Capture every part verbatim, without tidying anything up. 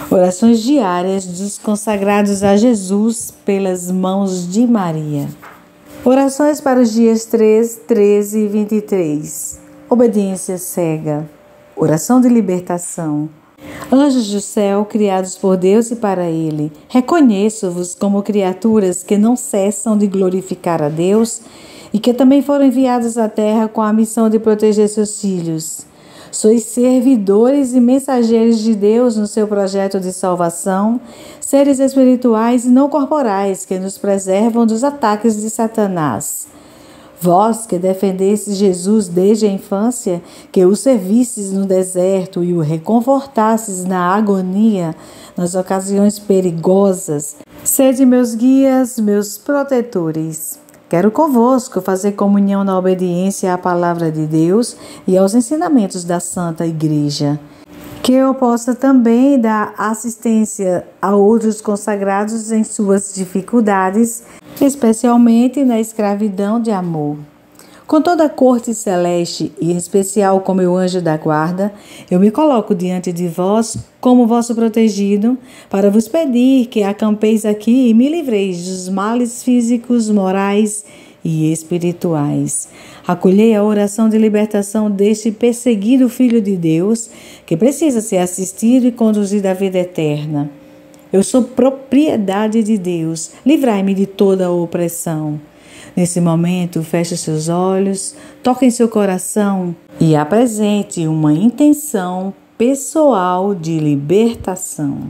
Orações diárias dos consagrados a Jesus pelas mãos de Maria. Orações para os dias três, treze e vinte e três. Obediência cega. Oração de libertação. Anjos do céu, criados por Deus e para Ele, reconheço-vos como criaturas que não cessam de glorificar a Deus e que também foram enviados à terra com a missão de proteger seus filhos. Sois servidores e mensageiros de Deus no seu projeto de salvação, seres espirituais e não corporais que nos preservam dos ataques de Satanás. Vós que defendestes Jesus desde a infância, que o servistes no deserto e o reconfortastes na agonia, nas ocasiões perigosas, sede meus guias, meus protetores. Quero convosco fazer comunhão na obediência à palavra de Deus e aos ensinamentos da Santa Igreja. Que eu possa também dar assistência a outros consagrados em suas dificuldades, especialmente na escravidão de amor. Com toda a corte celeste, e em especial com meu anjo da guarda, eu me coloco diante de vós como vosso protegido, para vos pedir que acampeis aqui e me livreis dos males físicos, morais e espirituais. Acolhei a oração de libertação deste perseguido Filho de Deus, que precisa ser assistido e conduzido à vida eterna. Eu sou propriedade de Deus, livrai-me de toda a opressão. Nesse momento, feche seus olhos, toque em seu coração e apresente uma intenção pessoal de libertação.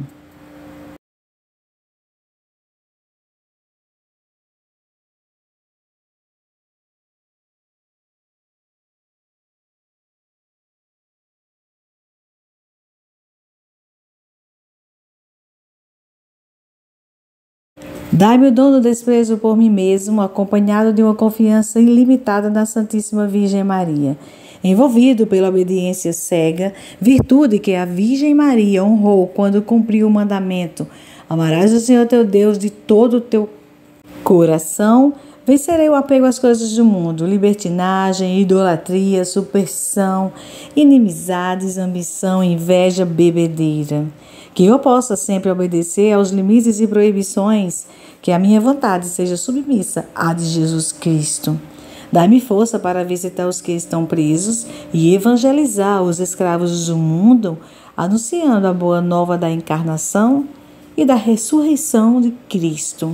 Dai-me o dom do desprezo por mim mesmo, acompanhado de uma confiança ilimitada na Santíssima Virgem Maria. Envolvido pela obediência cega, virtude que a Virgem Maria honrou quando cumpriu o mandamento: amarás o Senhor teu Deus de todo o teu coração, vencerei o apego às coisas do mundo, libertinagem, idolatria, superstição, inimizades, ambição, inveja, bebedeira. Que eu possa sempre obedecer aos limites e proibições, que a minha vontade seja submissa à de Jesus Cristo. Dá-me força para visitar os que estão presos e evangelizar os escravos do mundo, anunciando a boa nova da encarnação e da ressurreição de Cristo.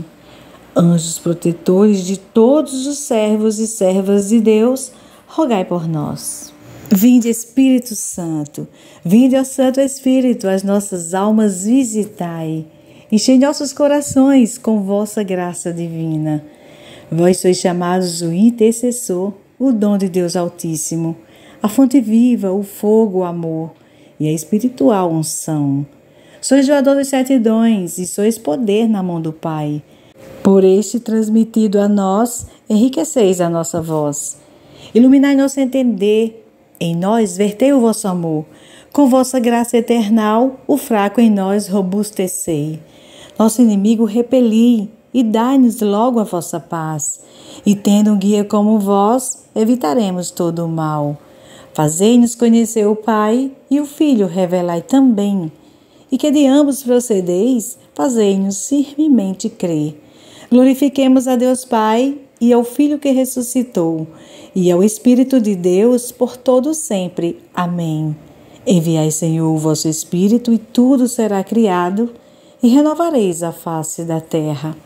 Anjos protetores de todos os servos e servas de Deus, rogai por nós. Vinde, Espírito Santo, vinde, ó Santo Espírito, as nossas almas visitai. Enchei nossos corações com vossa graça divina. Vós sois chamados o intercessor, o dom de Deus Altíssimo, a fonte viva, o fogo, o amor e a espiritual unção. Sois doador dos sete dons e sois poder na mão do Pai. Por este transmitido a nós, enriqueceis a nossa voz. Iluminai nosso entender, em nós vertei o vosso amor. Com vossa graça eternal, o fraco em nós robustecei. Nosso inimigo repeli e dai-nos logo a vossa paz. E tendo um guia como vós, evitaremos todo o mal. Fazei-nos conhecer o Pai e o Filho revelai também. E que de ambos procedeis, fazei-nos firmemente crer. Glorifiquemos a Deus Pai e ao Filho que ressuscitou, e ao Espírito de Deus por todo sempre. Amém. Enviai, Senhor, o vosso Espírito, e tudo será criado, e renovareis a face da terra.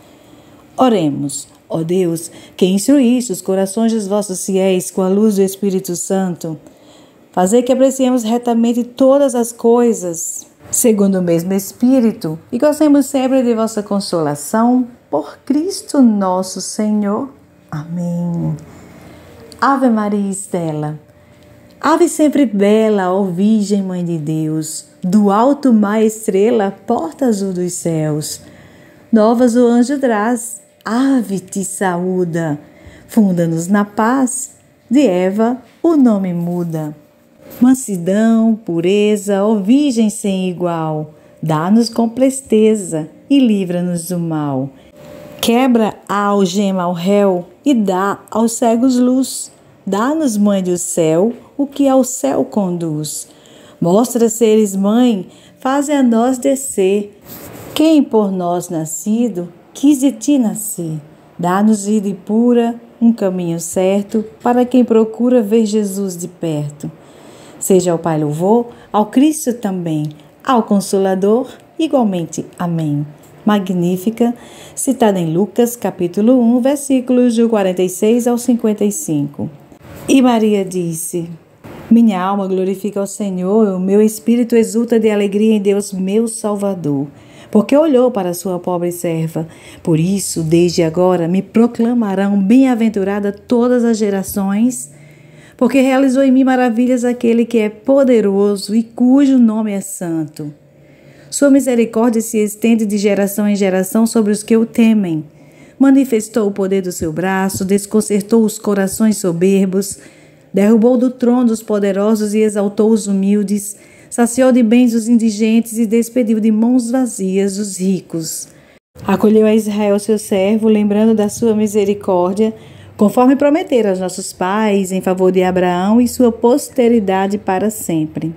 Oremos. Ó Deus, que instruíste os corações dos vossos fiéis com a luz do Espírito Santo, fazei que apreciemos retamente todas as coisas, segundo o mesmo Espírito, e gozemos sempre de vossa consolação, por Cristo nosso Senhor. Amém. Ave Maria Estela. Ave sempre bela, ó Virgem Mãe de Deus, do alto mar estrela, porta azul dos céus. Novas o anjo traz, ave te saúda, funda-nos na paz, de Eva o nome muda. Mansidão, pureza, ó Virgem sem igual, dá-nos com presteza e livra-nos do mal. Quebra a algema ao réu e dá aos cegos luz. Dá-nos, Mãe do céu, o que ao céu conduz. Mostra seres mãe faze a nós descer. Quem por nós nascido, quis de ti nascer. Dá-nos vida pura, um caminho certo, para quem procura ver Jesus de perto. Seja ao Pai louvor, ao Cristo também, ao Consolador, igualmente. Amém. Magnífica, citada em Lucas, capítulo um, versículos de quarenta e seis ao cinquenta e cinco. E Maria disse: minha alma glorifica ao Senhor, o meu espírito exulta de alegria em Deus, meu Salvador, porque olhou para a sua pobre serva. Por isso, desde agora, me proclamarão bem-aventurada todas as gerações, porque realizou em mim maravilhas aquele que é poderoso e cujo nome é santo. Sua misericórdia se estende de geração em geração sobre os que o temem. Manifestou o poder do seu braço, desconcertou os corações soberbos, derrubou do trono os poderosos e exaltou os humildes, saciou de bens os indigentes e despediu de mãos vazias os ricos. Acolheu a Israel seu servo, lembrando da sua misericórdia, conforme prometera aos nossos pais, em favor de Abraão e sua posteridade para sempre.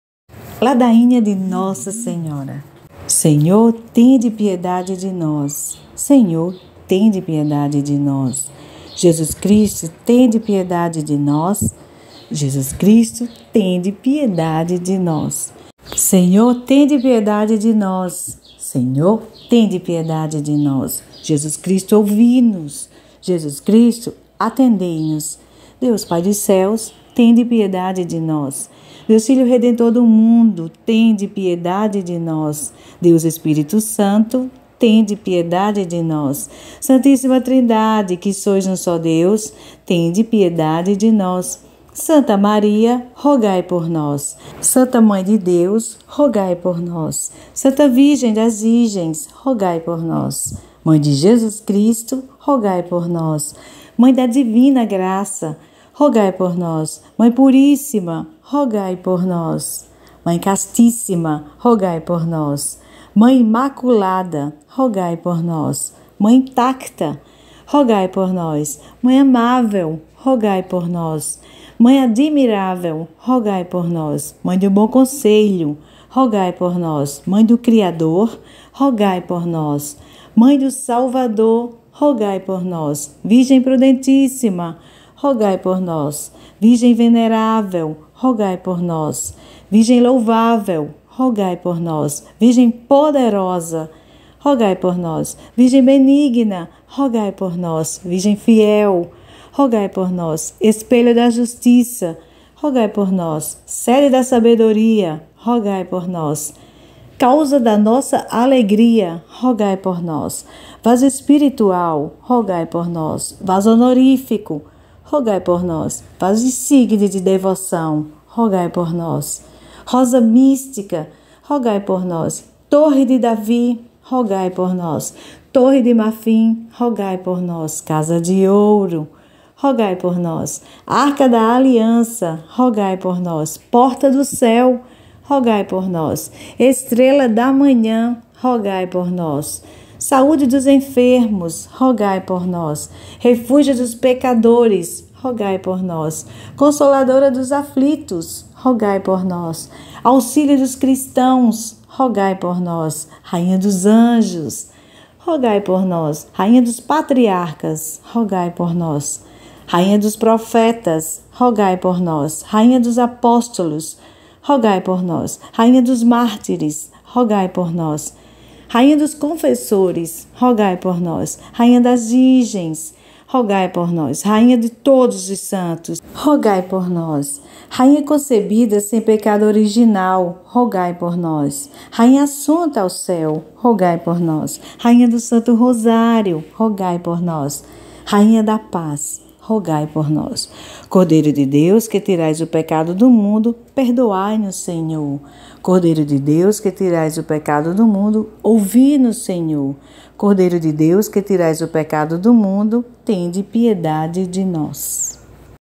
Ladainha de Nossa Senhora. Senhor, tende piedade de nós. Senhor, tende piedade de nós. Jesus Cristo, tende piedade de nós. Jesus Cristo, tende piedade de nós. Senhor, tende piedade de nós. Senhor, tende piedade de nós. Jesus Cristo, ouvi-nos. Jesus Cristo, atendei-nos. Deus Pai dos céus, tende piedade de nós. Deus Filho Redentor do mundo, tende piedade de nós. Deus Espírito Santo, tende piedade de nós. Santíssima Trindade, que sois um só Deus, tende piedade de nós. Santa Maria, rogai por nós. Santa Mãe de Deus, rogai por nós. Santa Virgem das Virgens, rogai por nós. Mãe de Jesus Cristo, rogai por nós. Mãe da Divina Graça, rogai por nós. Mãe Puríssima, rogai por nós. Mãe Castíssima, rogai por nós. Mãe Imaculada, rogai por nós. Mãe Intacta, rogai por nós. Mãe Amável, rogai por nós. Mãe Admirável, rogai por nós. Mãe do Bom Conselho, rogai por nós. Mãe do Criador, rogai por nós. Mãe do Salvador, rogai por nós. Virgem Prudentíssima, rogai por nós. Virgem Venerável, rogai por nós. Virgem Louvável, rogai por nós. Virgem Poderosa, rogai por nós. Virgem Benigna, rogai por nós. Virgem Fiel, rogai por nós. Espelho da Justiça, rogai por nós. Sede da Sabedoria, rogai por nós. Causa da nossa alegria, rogai por nós. Vaso espiritual, rogai por nós. Vaso honorífico, rogai por nós. Vaso insígne de devoção, rogai por nós. Rosa mística, rogai por nós. Torre de Davi, rogai por nós. Torre de marfim, rogai por nós. Casa de ouro, rogai por nós. Arca da aliança, rogai por nós. Porta do céu, rogai por nós. Estrela da manhã, rogai por nós. Saúde dos enfermos, rogai por nós. Refúgio dos pecadores, rogai por nós. Consoladora dos aflitos, rogai por nós. Auxílio dos cristãos, rogai por nós. Rainha dos anjos, rogai por nós. Rainha dos patriarcas, rogai por nós. Rainha dos profetas, rogai por nós. Rainha dos apóstolos, rogai por nós. Rainha dos mártires, rogai por nós. Rainha dos confessores, rogai por nós. Rainha das virgens, rogai por nós. Rainha de todos os santos, rogai por nós. Rainha concebida sem pecado original, rogai por nós. Rainha assunta ao céu, rogai por nós. Rainha do Santo Rosário, rogai por nós. Rainha da paz, rogai por nós. Cordeiro de Deus, que tirais o pecado do mundo, perdoai-nos, Senhor. Cordeiro de Deus, que tirais o pecado do mundo, ouvi-nos, Senhor. Cordeiro de Deus, que tirais o pecado do mundo, tende piedade de nós.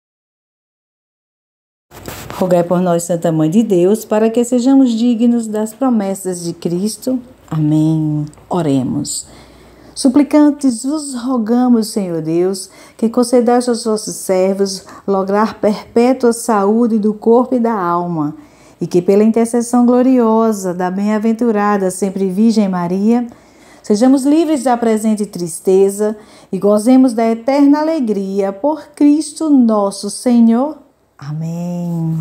Rogai por nós, Santa Mãe de Deus, para que sejamos dignos das promessas de Cristo. Amém. Oremos. Suplicantes vos rogamos, Senhor Deus, que concedais aos vossos servos lograr perpétua saúde do corpo e da alma, e que pela intercessão gloriosa da bem-aventurada sempre Virgem Maria, sejamos livres da presente tristeza e gozemos da eterna alegria por Cristo nosso Senhor. Amém.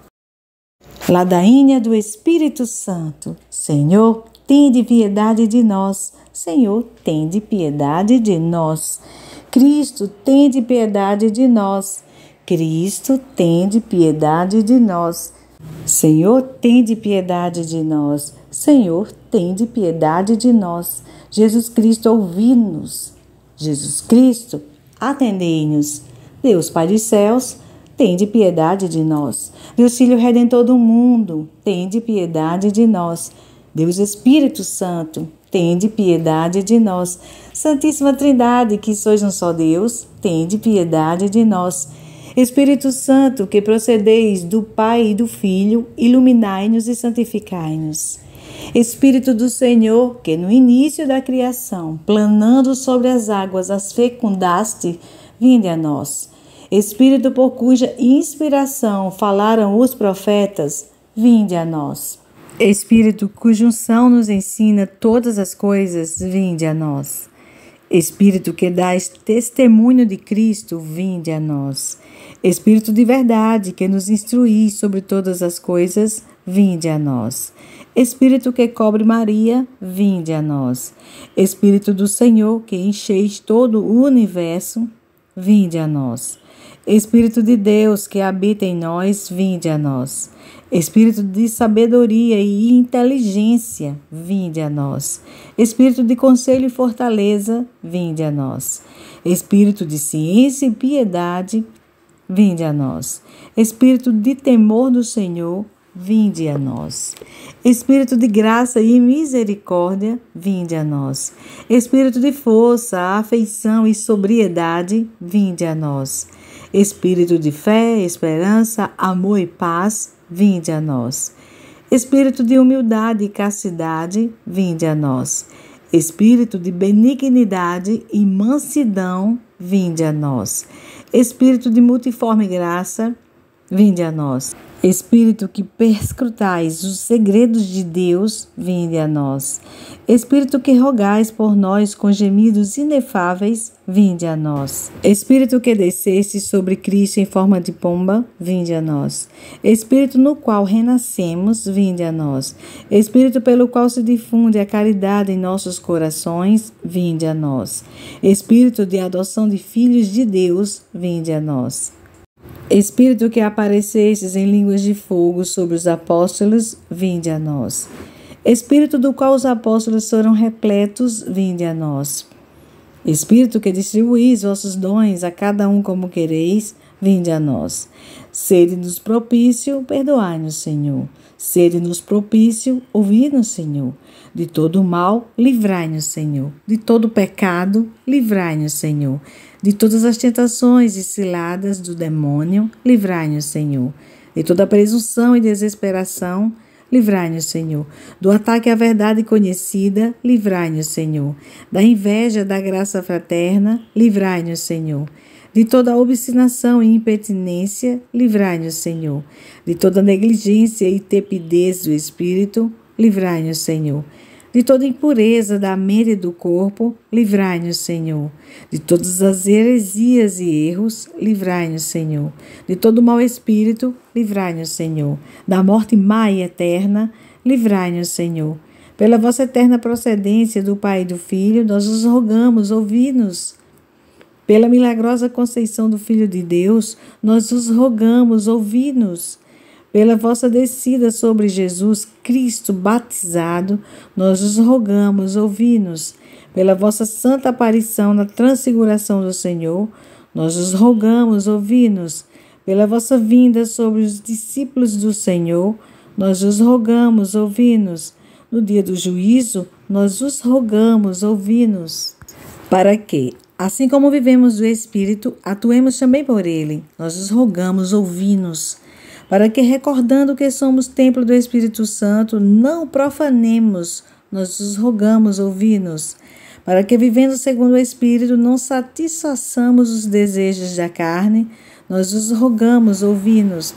Ladainha do Espírito Santo. Senhor, tende piedade de nós. Senhor, tende piedade de nós. Cristo, tende piedade de nós. Cristo, tende piedade de nós. Senhor, tende piedade de nós. Senhor, tende piedade de nós. Jesus Cristo, ouvi-nos. Jesus Cristo, atendei-nos. Deus Pai dos céus, tende piedade de nós. Deus Filho Redentor do mundo, tende piedade de nós. Deus Espírito Santo, tende piedade de nós. Santíssima Trindade, que sois um só Deus, tende piedade de nós. Espírito Santo, que procedeis do Pai e do Filho, iluminai-nos e santificai-nos. Espírito do Senhor, que no início da criação, planando sobre as águas, as fecundaste, vinde a nós. Espírito por cuja inspiração falaram os profetas, vinde a nós. Espírito cuja unção nos ensina todas as coisas, vinde a nós. Espírito que dás testemunho de Cristo, vinde a nós. Espírito de verdade que nos instruís sobre todas as coisas, vinde a nós. Espírito que cobre Maria, vinde a nós. Espírito do Senhor que encheis todo o universo, vinde a nós. Espírito de Deus que habita em nós, vinde a nós. Espírito de sabedoria e inteligência, vinde a nós. Espírito de conselho e fortaleza, vinde a nós. Espírito de ciência e piedade, vinde a nós. Espírito de temor do Senhor, vinde a nós. Espírito de graça e misericórdia, vinde a nós. Espírito de força, afeição e sobriedade, vinde a nós. Espírito de fé, esperança, amor e paz, vinde a nós. Espírito de humildade e castidade, vinde a nós. Espírito de benignidade e mansidão, vinde a nós. Espírito de multiforme graça, vinde a nós. Espírito que perscrutais os segredos de Deus, vinde a nós. Espírito que rogais por nós com gemidos inefáveis, vinde a nós. Espírito que desceste sobre Cristo em forma de pomba, vinde a nós. Espírito no qual renascemos, vinde a nós. Espírito pelo qual se difunde a caridade em nossos corações, vinde a nós. Espírito de adoção de filhos de Deus, vinde a nós. Espírito que aparecestes em línguas de fogo sobre os apóstolos, vinde a nós. Espírito do qual os apóstolos foram repletos, vinde a nós. Espírito que distribuís vossos dons a cada um como quereis, vinde a nós. Sede-nos propício, perdoai-nos, Senhor. Sede-nos propício, ouvi-nos, Senhor. De todo mal, livrai-nos, Senhor. De todo pecado, livrai-nos, Senhor. De todas as tentações e ciladas do demônio, livrai-nos, Senhor. De toda presunção e desesperação, livrai-nos, Senhor. Do ataque à verdade conhecida, livrai-nos, Senhor. Da inveja da graça fraterna, livrai-nos, Senhor. De toda obstinação e impertinência, livrai-nos, Senhor. De toda negligência e tepidez do espírito, livrai-nos, Senhor. De toda impureza da mente e do corpo, livrai-nos, Senhor. De todas as heresias e erros, livrai-nos, Senhor. De todo mau espírito, livrai-nos, Senhor. Da morte má e eterna, livrai-nos, Senhor. Pela vossa eterna procedência do Pai e do Filho, nós os rogamos, ouvi-nos. Pela milagrosa conceição do Filho de Deus, nós os rogamos, ouvi-nos. Pela vossa descida sobre Jesus Cristo batizado, nós os rogamos, ouvi-nos. Pela vossa santa aparição na transfiguração do Senhor, nós os rogamos, ouvi-nos. Pela vossa vinda sobre os discípulos do Senhor, nós os rogamos, ouvi-nos. No dia do juízo, nós os rogamos, ouvi-nos. Para que, assim como vivemos do Espírito, atuemos também por Ele. Nós os rogamos, ouvi-nos. Para que, recordando que somos templo do Espírito Santo, não profanemos, nós os rogamos, ouvi-nos. Para que, vivendo segundo o Espírito, não satisfaçamos os desejos da carne, nós os rogamos, ouvi-nos.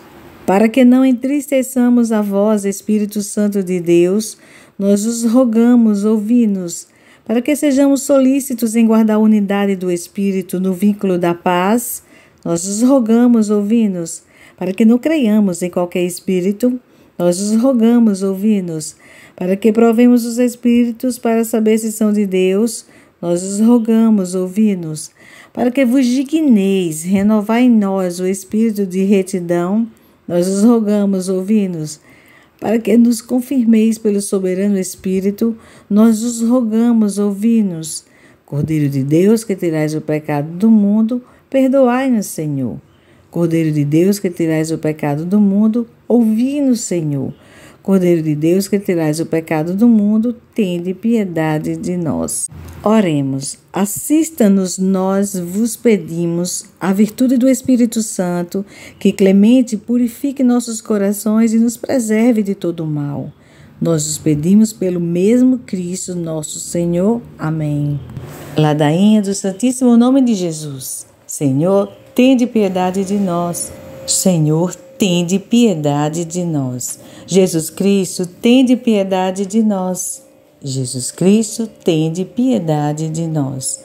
Para que não entristeçamos a vós, Espírito Santo de Deus, nós os rogamos, ouvi-nos, para que sejamos solícitos em guardar a unidade do Espírito no vínculo da paz, nós os rogamos, ouvi-nos, para que não creiamos em qualquer espírito, nós os rogamos, ouvi-nos, para que provemos os espíritos para saber se são de Deus, nós os rogamos, ouvi-nos, para que vos digneis renovar em nós o espírito de retidão, nós os rogamos, ouvi-nos, para que nos confirmeis pelo soberano Espírito, nós os rogamos, ouvi-nos. Cordeiro de Deus, que tirais o pecado do mundo, perdoai-nos, Senhor. Cordeiro de Deus, que tirais o pecado do mundo, ouvi-nos, Senhor. Cordeiro de Deus, que tirais o pecado do mundo, tende piedade de nós. Oremos. Assista-nos, nós vos pedimos, a virtude do Espírito Santo, que clemente purifique nossos corações e nos preserve de todo o mal. Nós os pedimos pelo mesmo Cristo nosso Senhor. Amém. Ladainha do Santíssimo Nome de Jesus. Senhor, tende piedade de nós. Senhor, tende piedade de nós. Jesus Cristo, tende piedade de nós. Jesus Cristo, tende piedade de nós.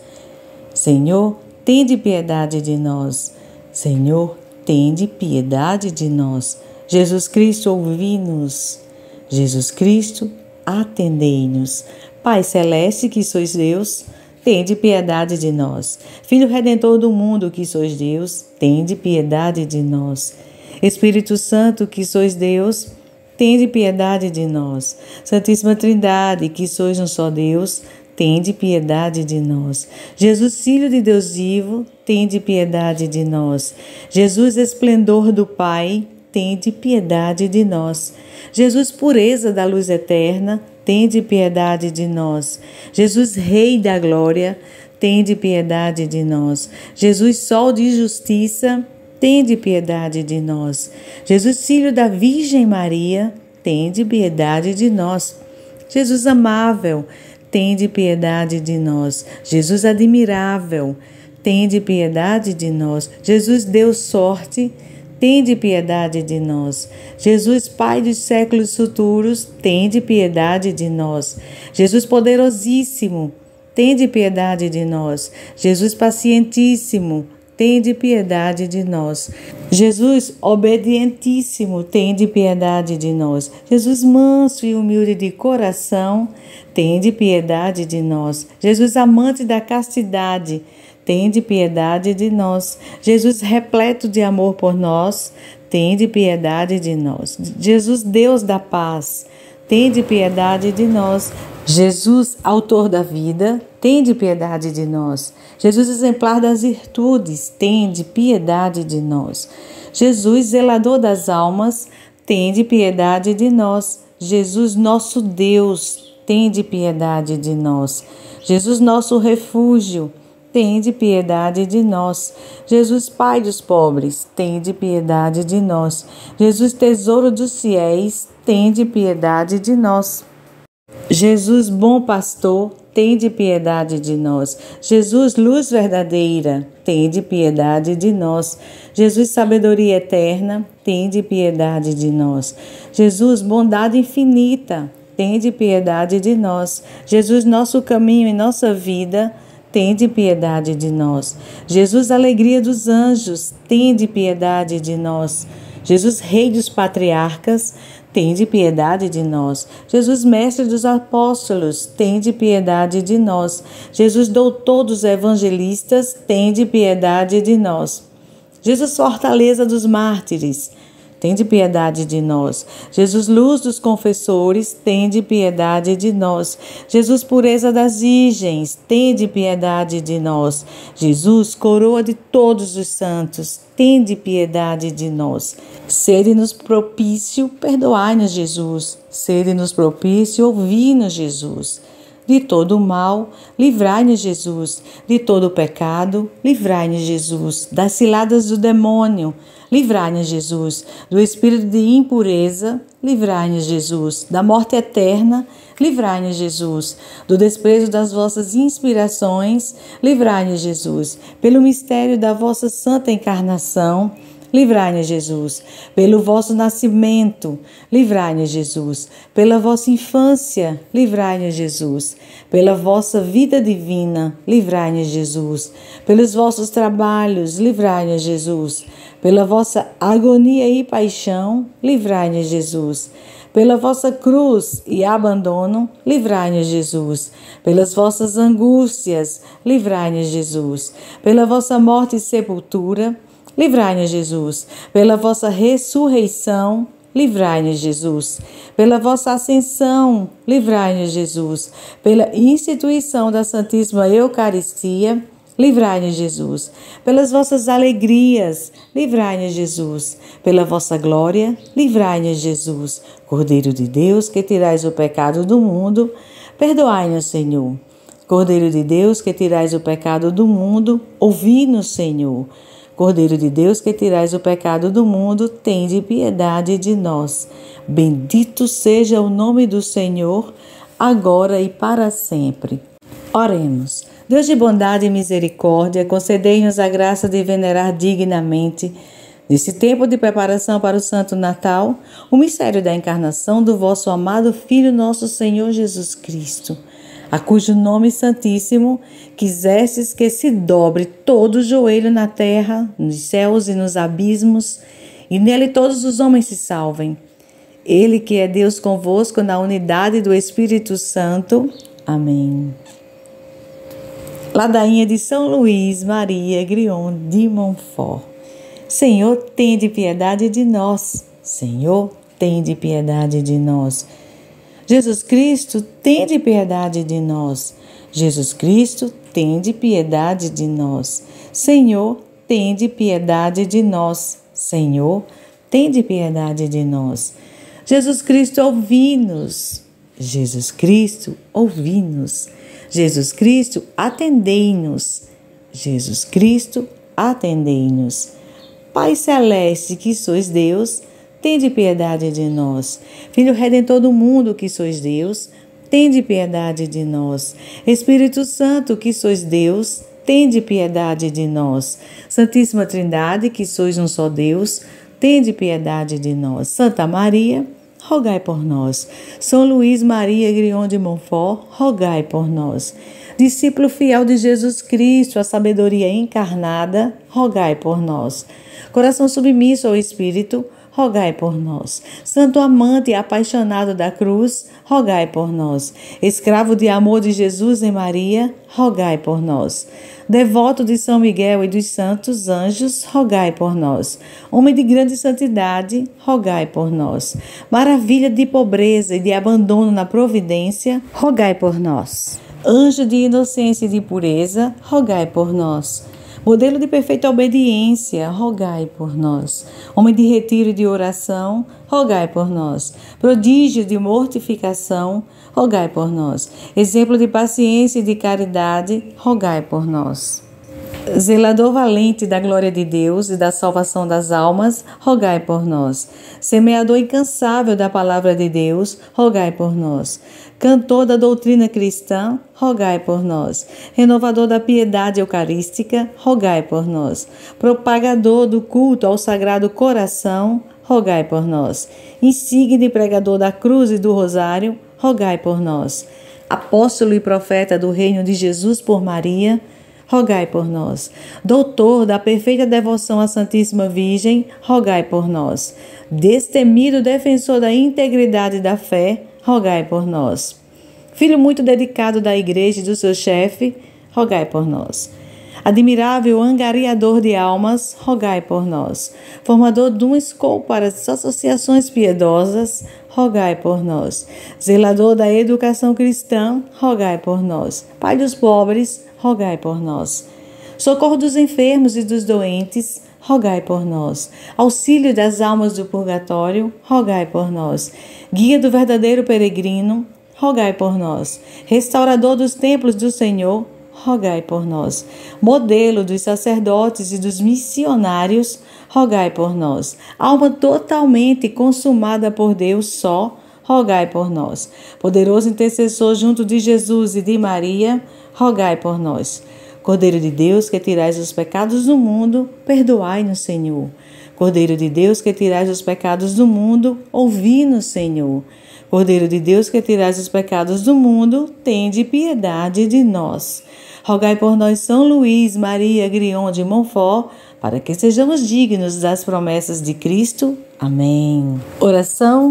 Senhor, tende piedade de nós. Senhor, tende piedade de nós. Jesus Cristo, ouvi-nos. Jesus Cristo, atendei-nos. Pai celeste, que sois Deus, tende piedade de nós. Filho Redentor do mundo, que sois Deus, tende piedade de nós. Espírito Santo, que sois Deus, tende piedade de nós. Santíssima Trindade, que sois um só Deus, tende piedade de nós. Jesus, Filho de Deus vivo, tende piedade de nós. Jesus, esplendor do Pai, tende piedade de nós. Jesus, pureza da luz eterna, tende piedade de nós. Jesus, Rei da glória, tende piedade de nós. Jesus, sol de justiça, tende piedade de nós. Jesus, Filho da Virgem Maria, tende piedade de nós. Jesus amável, tende piedade de nós. Jesus admirável, tende piedade de nós. Jesus Deus sorte, tende piedade de nós. Jesus Pai dos séculos futuros, tende piedade de nós. Jesus poderosíssimo, tende piedade de nós. Jesus pacientíssimo, tende piedade de nós. Jesus obedientíssimo, tende piedade de nós. Jesus manso e humilde de coração, tende piedade de nós. Jesus amante da castidade, tende piedade de nós. Jesus repleto de amor por nós, tende piedade de nós. Jesus Deus da paz, tende piedade de nós. Jesus, autor da vida, tende piedade de nós. Jesus, exemplar das virtudes, tende piedade de nós. Jesus, zelador das almas, tende piedade de nós. Jesus, nosso Deus, tende piedade de nós. Jesus, nosso refúgio, tende piedade de nós. Jesus, Pai dos pobres, tende piedade de nós. Jesus, tesouro dos fiéis, tende piedade de nós. Jesus, bom pastor, tende piedade de nós. Jesus, luz verdadeira, tende piedade de nós. Jesus, sabedoria eterna, tende piedade de nós. Jesus, bondade infinita, tende piedade de nós. Jesus, nosso caminho e nossa vida, tende piedade de nós. Jesus, alegria dos anjos, tende piedade de nós. Jesus, Rei dos patriarcas, tende piedade de nós. Jesus, mestre dos apóstolos, tende piedade de nós. Jesus, doutor dos evangelistas, tende piedade de nós. Jesus, fortaleza dos mártires, tende piedade de nós. Jesus, luz dos confessores, tende piedade de nós. Jesus, pureza das virgens, tende piedade de nós. Jesus, coroa de todos os santos, tende piedade de nós. Sede-nos propício, perdoai-nos, Jesus. Sede-nos propício, ouvi-nos, Jesus. De todo o mal, livrai-nos, Jesus. De todo o pecado, livrai-nos, Jesus. Das ciladas do demônio, livrai-nos, Jesus. Do espírito de impureza, livrai-nos, Jesus. Da morte eterna, livrai-nos, Jesus. Do desprezo das vossas inspirações, livrai-nos, Jesus. Pelo mistério da vossa santa encarnação, livrai-nos, Jesus. Pelo vosso nascimento, livrai-nos, Jesus. Pela vossa infância, livrai-nos, Jesus. Pela vossa vida divina, livrai-nos, Jesus. Pelos vossos trabalhos, livrai-nos, Jesus. Pela vossa agonia e paixão, livrai-nos, Jesus. Pela vossa cruz e abandono, livrai-nos, Jesus. Pelas vossas angústias, livrai-nos, Jesus. Pela vossa morte e sepultura, livrai-nos, Jesus. Pela vossa ressurreição, livrai-nos, Jesus. Pela vossa ascensão, livrai-nos, Jesus. Pela instituição da Santíssima Eucaristia, livrai-nos, Jesus. Pelas vossas alegrias, livrai-nos, Jesus. Pela vossa glória, livrai-nos, Jesus. Cordeiro de Deus, que tirais o pecado do mundo, perdoai-nos, Senhor. Cordeiro de Deus, que tirais o pecado do mundo, ouvi-nos, Senhor. Cordeiro de Deus, que tirais o pecado do mundo, tende piedade de nós. Bendito seja o nome do Senhor, agora e para sempre. Oremos. Deus de bondade e misericórdia, concedei-nos a graça de venerar dignamente, nesse tempo de preparação para o Santo Natal, o mistério da encarnação do vosso amado Filho, nosso Senhor Jesus Cristo, a cujo nome santíssimo quisestes que se dobre todo o joelho na terra, nos céus e nos abismos, e nele todos os homens se salvem. Ele que é Deus convosco na unidade do Espírito Santo. Amém. Ladainha de São Luís Maria Grion de Montfort. Senhor, tende piedade de nós. Senhor, tende piedade de nós. Jesus Cristo, tende piedade de nós. Jesus Cristo, tende piedade de nós. Senhor, tende piedade de nós. Senhor, tende piedade de nós. Jesus Cristo, ouvi-nos. Jesus Cristo, ouvi-nos. Jesus Cristo, atendei-nos. Jesus Cristo, atendei-nos. Pai Celeste, que sois Deus, tende piedade de nós. Filho Redentor do mundo, que sois Deus, tende piedade de nós. Espírito Santo, que sois Deus, tende piedade de nós. Santíssima Trindade, que sois um só Deus, tende piedade de nós. Santa Maria, rogai por nós. São Luís Maria Grion de Montfort, rogai por nós. Discípulo fiel de Jesus Cristo, a sabedoria encarnada, rogai por nós. Coração submisso ao Espírito, rogai por nós. Santo amante e apaixonado da cruz, rogai por nós. Escravo de amor de Jesus e Maria, rogai por nós. Devoto de São Miguel e dos santos anjos, rogai por nós. Homem de grande santidade, rogai por nós. Maravilha de pobreza e de abandono na providência, rogai por nós. Anjo de inocência e de pureza, rogai por nós. Modelo de perfeita obediência, rogai por nós. Homem de retiro e de oração, rogai por nós. Prodígio de mortificação, rogai por nós. Exemplo de paciência e de caridade, rogai por nós. Zelador valente da glória de Deus e da salvação das almas, rogai por nós. Semeador incansável da palavra de Deus, rogai por nós. Cantor da doutrina cristã, rogai por nós. Renovador da piedade eucarística, rogai por nós. Propagador do culto ao Sagrado Coração, rogai por nós. Insigne pregador da cruz e do rosário, rogai por nós. Apóstolo e profeta do reino de Jesus por Maria, rogai por nós. Doutor da perfeita devoção à Santíssima Virgem, rogai por nós. Destemido defensor da integridade da fé, rogai por nós. Filho muito dedicado da Igreja e do seu chefe, rogai por nós. Admirável angariador de almas, rogai por nós. Formador de uma escola para as associações piedosas, rogai por nós. Zelador da educação cristã, rogai por nós. Pai dos pobres, rogai por nós. Socorro dos enfermos e dos doentes, rogai por nós. Auxílio das almas do purgatório, rogai por nós. Guia do verdadeiro peregrino, rogai por nós. Restaurador dos templos do Senhor, rogai por nós. Modelo dos sacerdotes e dos missionários, rogai por nós. Alma totalmente consumada por Deus só, rogai por nós. Poderoso intercessor junto de Jesus e de Maria, rogai por nós. Cordeiro de Deus, que tirais os pecados do mundo, perdoai-nos, Senhor. Cordeiro de Deus, que tirais os pecados do mundo, ouvi-nos, Senhor. Cordeiro de Deus, que tirais os pecados do mundo, tende piedade de nós. Rogai por nós, São Luís Maria Grion de Montfort, para que sejamos dignos das promessas de Cristo. Amém. Oração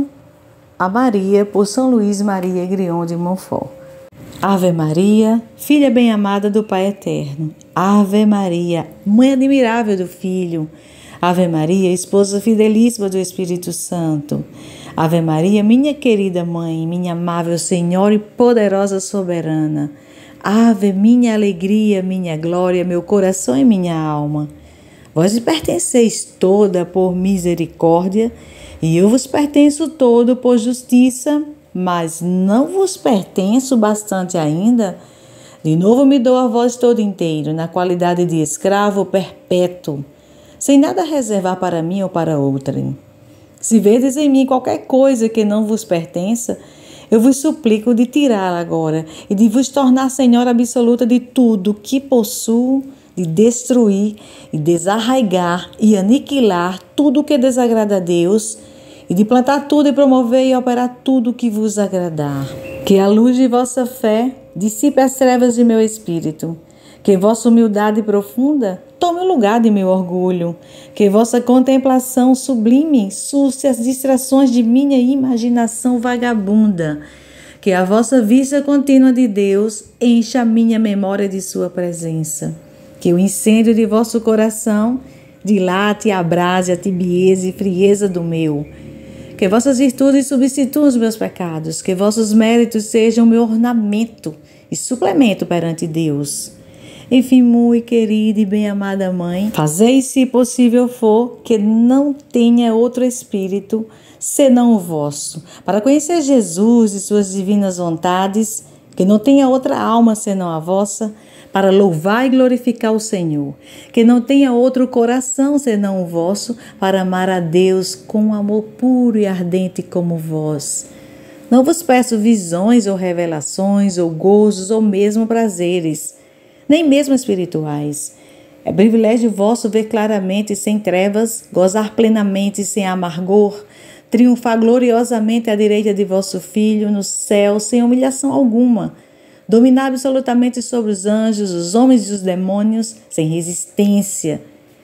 a Maria por São Luís Maria Grion de Montfort. Ave Maria, filha bem-amada do Pai Eterno. Ave Maria, mãe admirável do Filho. Ave Maria, esposa fidelíssima do Espírito Santo. Ave Maria, minha querida mãe, minha amável Senhora e poderosa soberana. Ave, minha alegria, minha glória, meu coração e minha alma. Vós me pertenceis toda por misericórdia, e eu vos pertenço todo por justiça, mas não vos pertenço bastante ainda. De novo me dou a vós todo inteiro, na qualidade de escravo perpétuo, sem nada reservar para mim ou para outrem. Se vedes em mim qualquer coisa que não vos pertença, eu vos suplico de tirá-la agora e de vos tornar senhora absoluta de tudo que possuo, de destruir e desarraigar e aniquilar tudo que desagrada a Deus e de plantar tudo e promover e operar tudo que vos agradar. Que a luz de vossa fé dissipe as trevas de meu espírito, que vossa humildade profunda tome o lugar de meu orgulho, que vossa contemplação sublime suce as distrações de minha imaginação vagabunda, que a vossa vista contínua de Deus encha a minha memória de sua presença, que o incêndio de vosso coração dilate e abrase a tibieza e frieza do meu, que vossas virtudes substituam os meus pecados, que vossos méritos sejam meu ornamento e suplemento perante Deus. Enfim, muito querida e bem-amada Mãe, fazei, se possível for, que não tenha outro espírito senão o vosso, para conhecer Jesus e suas divinas vontades, que não tenha outra alma senão a vossa, para louvar e glorificar o Senhor, que não tenha outro coração senão o vosso, para amar a Deus com amor puro e ardente como vós. Não vos peço visões ou revelações, ou gozos, ou mesmo prazeres, nem mesmo espirituais. É privilégio vosso ver claramente sem trevas, gozar plenamente sem amargor, triunfar gloriosamente à direita de vosso Filho no céu sem humilhação alguma, dominar absolutamente sobre os anjos, os homens e os demônios sem resistência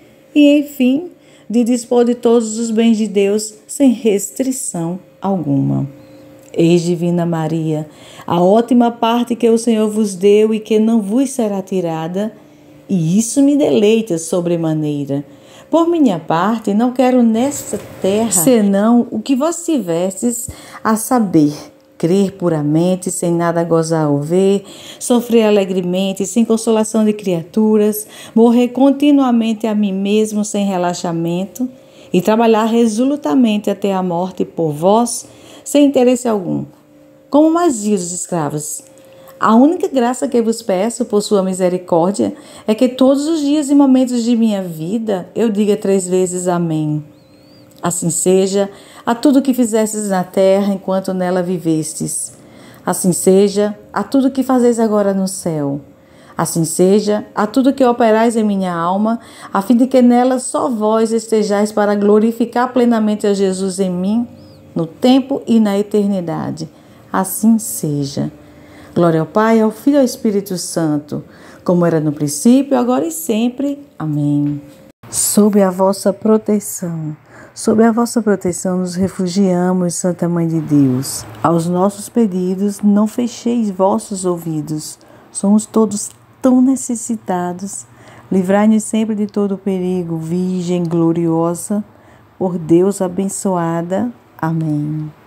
e, enfim, de dispor de todos os bens de Deus sem restrição alguma. Eis, Divina Maria, a ótima parte que o Senhor vos deu e que não vos será tirada, e isso me deleita sobremaneira. Por minha parte, não quero nesta terra senão o que vós tivestes, a saber, crer puramente, sem nada gozar ou ver, sofrer alegremente, sem consolação de criaturas, morrer continuamente a mim mesmo sem relaxamento e trabalhar resolutamente até a morte por vós, sem interesse algum, como mais dias os escravos. A única graça que vos peço, por sua misericórdia, é que todos os dias e momentos de minha vida eu diga três vezes amém. Assim seja a tudo que fizestes na terra enquanto nela vivestes. Assim seja a tudo que fazeis agora no céu. Assim seja a tudo que operais em minha alma, a fim de que nela só vós estejais para glorificar plenamente a Jesus em mim, no tempo e na eternidade. Assim seja. Glória ao Pai, ao Filho e ao Espírito Santo, como era no princípio, agora e sempre. Amém. Sob a vossa proteção, sob a vossa proteção nos refugiamos, Santa Mãe de Deus. Aos nossos pedidos não fecheis vossos ouvidos. Somos todos tão necessitados. Livrai-nos sempre de todo perigo, Virgem gloriosa, por Deus abençoada. Amém.